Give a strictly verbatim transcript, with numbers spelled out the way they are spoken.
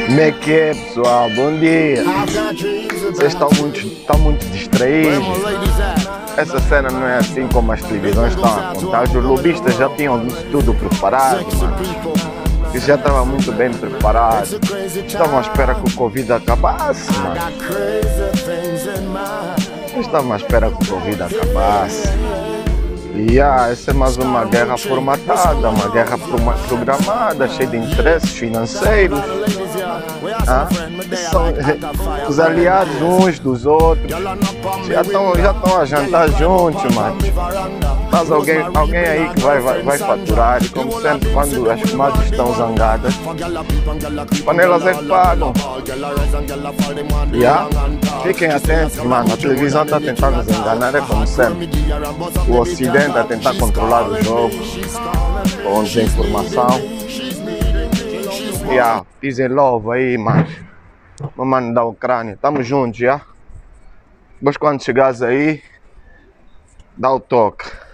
Como é que é, pessoal? Bom dia! Vocês estão muito, estão muito distraídos. Essa cena não é assim como as televisões estão a contar. Os lobistas já tinham isso tudo preparado, mano. Eles já estavam muito bem preparados. Estavam à espera que o Covid acabasse, mano. Eles estavam à espera que o Covid acabasse. E ah, essa é mais uma guerra formatada, uma guerra programada, cheia de interesses financeiros. Ah, são os aliados uns dos outros. Já estão já estão a jantar juntos, mano. Mas alguém, alguém aí que vai, vai, vai faturar. E como sempre, quando as comadres estão zangadas, as panelas é que pagam. Yeah. Fiquem atentos, mano. A televisão está tentando nos enganar, é como sempre. O Ocidente a tentar controlar o jogo com desinformação. Yeah, peace and love aí, mano. Meu mano da Ucrânia, tamo juntos, já. Depois quando chegares aí, dá o toque.